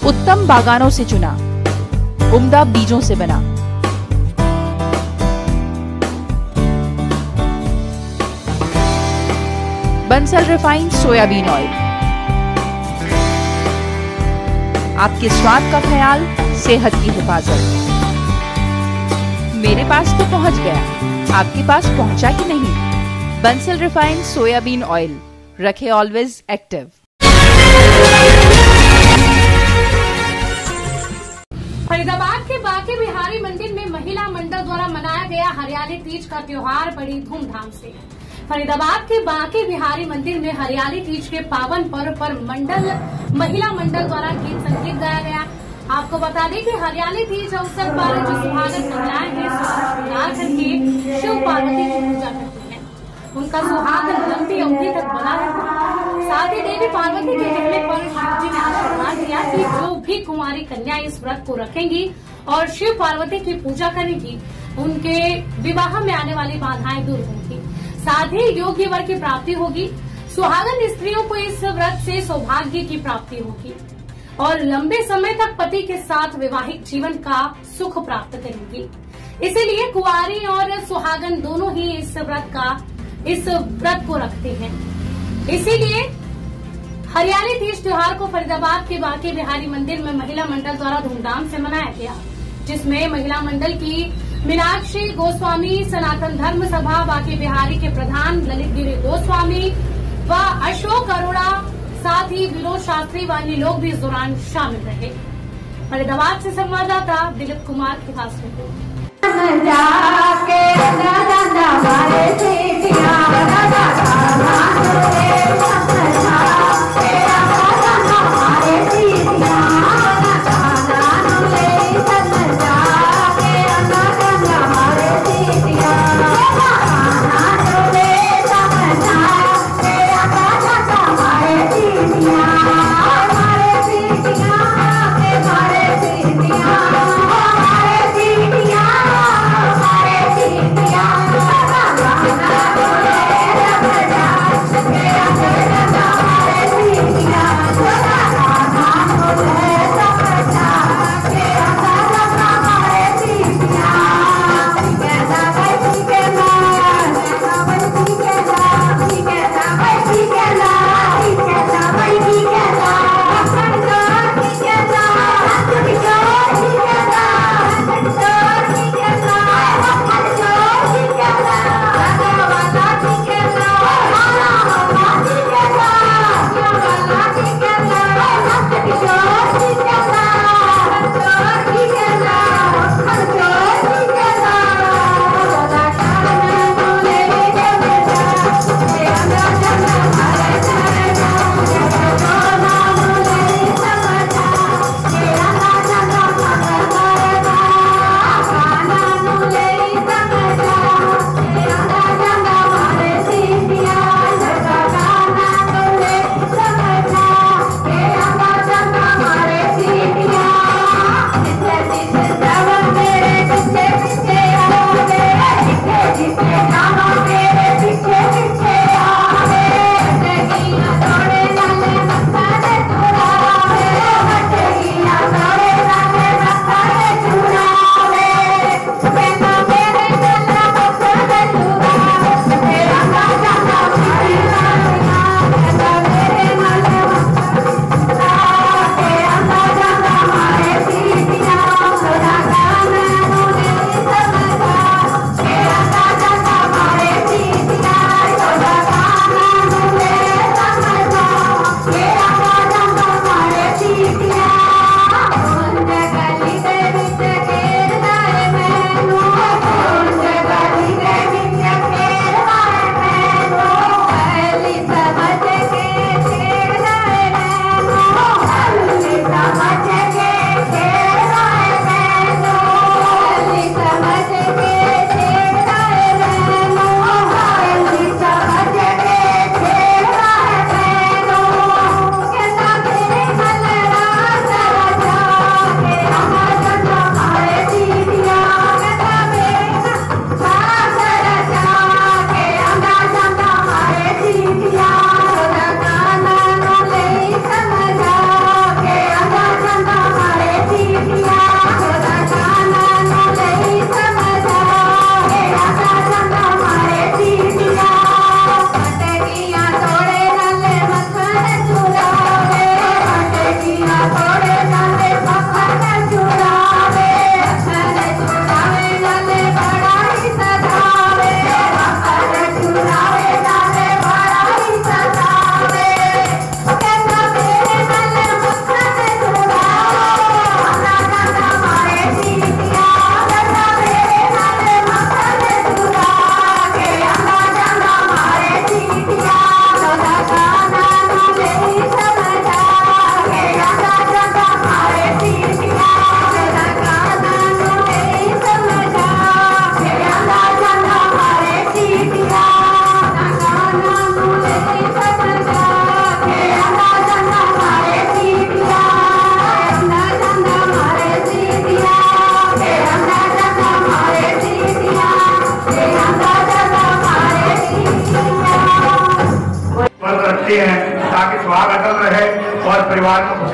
उत्तम बागानों से चुना, उम्दा बीजों से बना। बंसल रिफाइंड सोयाबीन ऑयल, आपके स्वाद का ख्याल, सेहत की हिफाजत। मेरे पास तो पहुंच गया, आपके पास पहुंचा कि नहीं? बंसल रिफाइंड सोयाबीन ऑयल, रखे ऑलवेज एक्टिव। फरीदाबाद के बांके बिहारी मंदिर में महिला मंडल द्वारा मनाया गया हरियाली तीज का त्योहार बड़ी धूमधाम से। फरीदाबाद के बांके बिहारी मंदिर में हरियाली तीज के पावन पर्व पर महिला मंडल द्वारा गीत संगीत गाया गया। आपको बता दें कि हरियाली तीज अवसर पर जो सुहागन महिलाएं हैं श्रृंगार करके शिव पार्वती की पूजा करती हैं। उनका सुहागन लंबी अवधि तक बना रहता है। साथ ही देवी पार्वती के कहने पर शिव जी ने आशीर्वाद दिया कि जो भी कुंवारी कन्या इस व्रत को रखेंगी और शिव पार्वती की पूजा करेंगी, उनके विवाह में आने वाली बाधाएं दूर होंगी, साथ ही योग्य वर की प्राप्ति होगी। सुहागन स्त्रियों को इस व्रत से सौभाग्य की प्राप्ति होगी और लंबे समय तक पति के साथ वैवाहिक जीवन का सुख प्राप्त करेंगी। इसीलिए कुंवारी और सुहागन दोनों ही इस व्रत को रखते हैं। इसीलिए हरियाली तीज त्योहार को फरीदाबाद के बांके बिहारी मंदिर में महिला मंडल द्वारा धूमधाम से मनाया गया, जिसमें महिला मंडल की मीनाक्षी गोस्वामी, सनातन धर्म सभा बांके बिहारी के प्रधान ललित गिरी गोस्वामी व अशोक अरोड़ा, साथ ही विनोद शास्त्री व अन्य लोग भी इस दौरान शामिल रहे। फरीदाबाद से संवाददाता दिलीप कुमार की खास रिपोर्ट। Yeah.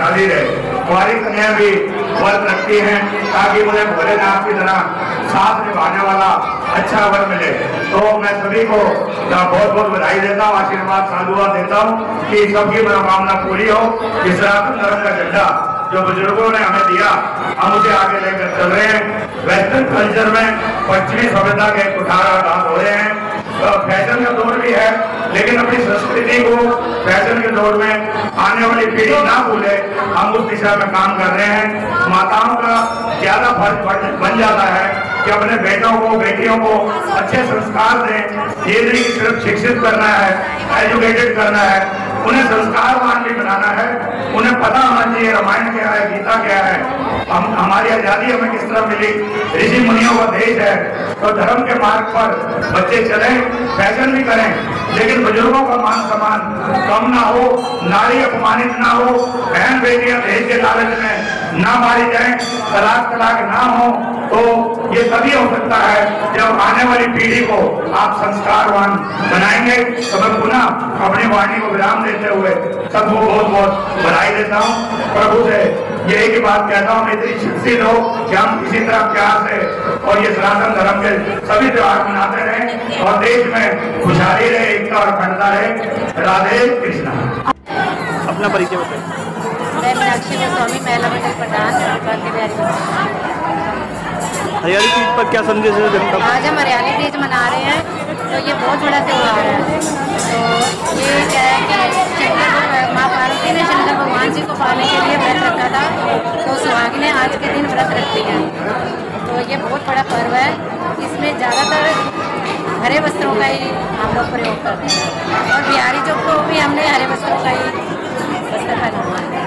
खुशहाली रहे। कुंवारी कन्या भी व्रत रखती हैं ताकि उन्हें भोलेनाथ की तरह साथ निभाने वाला अच्छा वर मिले। तो मैं सभी को बहुत बहुत बधाई देता हूँ, आशीर्वाद साधुवाद देता हूँ कि सबकी मनोकामना पूरी हो। इस सनातन धर्म का झंडा जो बुजुर्गों ने हमें दिया, हम उसे आगे लेकर चल रहे हैं। वेस्टर्न कल्चर में पश्चिमी सभ्यता के कुठार आघात हो रहे हैं। फैशन का दौर भी है, लेकिन अपनी संस्कृति को फैशन के दौर में आने वाली पीढ़ी ना भूले, हम उस दिशा में काम कर रहे हैं। माताओं का ज्यादा फर्ज बन जाता है कि अपने बेटों को बेटियों को अच्छे संस्कार दें। ये नहीं कि सिर्फ शिक्षित करना है, एजुकेटेड करना है, उन्हें संस्कारवान भी बनाना है। उन्हें पता होना चाहिए रामायण क्या है, गीता क्या है, हमारी आजादी हमें किस तरह मिली, ऋषि मुनियों का देश है। तो धर्म के मार्ग पर बच्चे चलें, फैशन भी करें, लेकिन बुजुर्गों का मान सम्मान कम ना हो, नारी अपमानित ना हो, बहन बेटियां दहेज के लालच में ना मारी जाएं, तलाक ना हो। तो ये तभी हो सकता है जब आने वाली पीढ़ी को आप संस्कारवान बनाएंगे। तो मैं पुनः अपनी वाणी को विराम देते हुए सबको बहुत बहुत बधाई देता हूँ। प्रभु से यही की बात कहता हूँ, इतनी शिक्षित हो कि हम इसी तरह प्यार से और ये सनातन धर्म के सभी त्योहार मनाते रहें और देश में खुशहाली रहे, एकता और अखंडता रहे। राधे कृष्णा। अपना परिचय बताइए। मैं मीनाक्षी गोस्वामी, महिला मंडल प्रधान। हरियाली तीज पर क्या संदेश है जनता को? आज हम हरियाली तीज मना रहे हैं, तो ये बहुत बड़ा त्यौहार है। तो ये क्या है कि शंकर माँ पार्वती ने शंकर भगवान जी को पाने के लिए व्रत रखा था, तो सुहागिनें आज के दिन व्रत रखती हैं। तो ये बहुत बड़ा पर्व है। इसमें ज़्यादातर हरे वस्त्रों का ही हम लोग प्रयोग करते हैं और बिहारी जो को भी हमने हरे वस्त्रों का ही वस्त्र पहना हुआ है।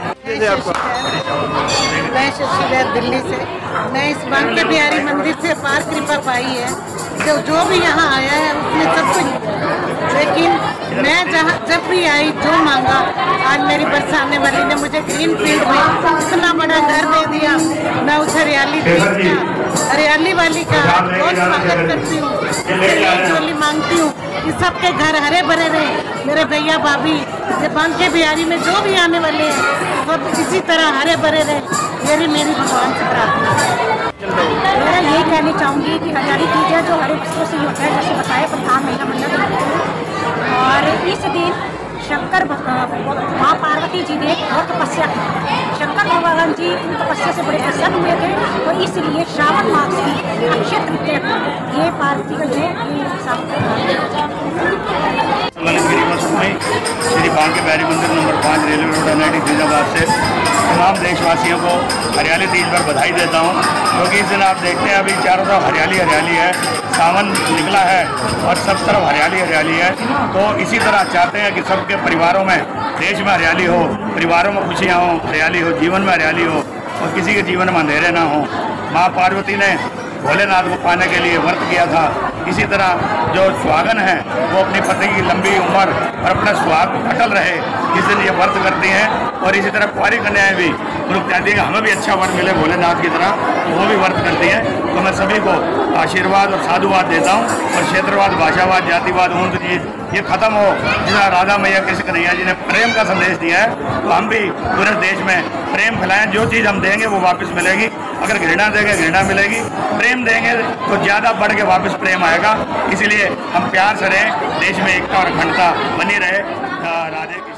मैं शशि दिल्ली से। मैं इस बांके बिहारी मंदिर से अपार कृपा पाई है। जो भी यहाँ आया है उसने सब कुछ, लेकिन मैं जब भी आई जो मांगा, आज मेरी बरसाने वाली ने मुझे ग्रीन फील्ड में इतना बड़ा घर दे दिया। मैं उस हरियाली वाली का बहुत स्वागत करती हूँ। चोली मांगती हूँ कि सबके घर हरे भरे रहे। मेरे भैया भाभी बांके बिहारी में जो भी आने वाले हैं सब इसी तरह हरे भरे रहे, मेरी भगवान से प्रार्थना है। मैं यही कहना चाहूँगी कि हरियाली तीज है जो हरे वस्त्रों से होता है, जैसे बताया प्रधान महिला मंडल। और इस दिन शंकर माँ पार्वती जी ने बहुत तपस्या की। शंकर भगवान जी उन तपस्या से बड़े प्रसन्न हुए थे, तो इसलिए श्रावण मास की अक्षय तृतीया को ये पार्वती का श्री बांके बिहारी मंदिर number 5 railway road NIT Faridabad से तमाम देशवासियों को हरियाली तीज पर बधाई देता हूँ, क्योंकि इस दिन आप देखते हैं अभी चारों तरफ हरियाली हरियाली है। सावन निकला है और सब तरफ हरियाली हरियाली है। तो इसी तरह चाहते हैं कि सबके परिवारों में, देश में हरियाली हो, परिवारों में खुशियाँ हो, हरियाली हो, जीवन में हरियाली हो और किसी के जीवन में अंधेरे ना हो। माँ पार्वती ने भोलेनाथ को पाने के लिए व्रत किया था। इसी तरह जो सुहागन है वो अपनी पति की लंबी उम्र और अपना सुहाग अटल रहे, इस दिन ये व्रत करती हैं। और इसी तरह कुंवारी कन्याएं भी लोग चाहती हैं कि हमें भी अच्छा वर मिले भोलेनाथ की तरह, तो वो भी व्रत करती हैं। तो मैं सभी को आशीर्वाद और साधुवाद देता हूँ। और क्षेत्रवाद, भाषावाद, जातिवाद, ऊंट चीज ये खत्म हो। जिस राधा मैया कृष्ण कन्हैया जी ने प्रेम का संदेश दिया है, तो हम भी पूरे देश में प्रेम फैलाएं। जो चीज़ हम देंगे वो वापस मिलेगी। अगर घृणा देंगे घृणा मिलेगी, प्रेम देंगे तो ज़्यादा बढ़ के वापस प्रेम आएगा। इसलिए हम प्यार से रहें, देश में एकता और अखंडता बनी रहे। राधे।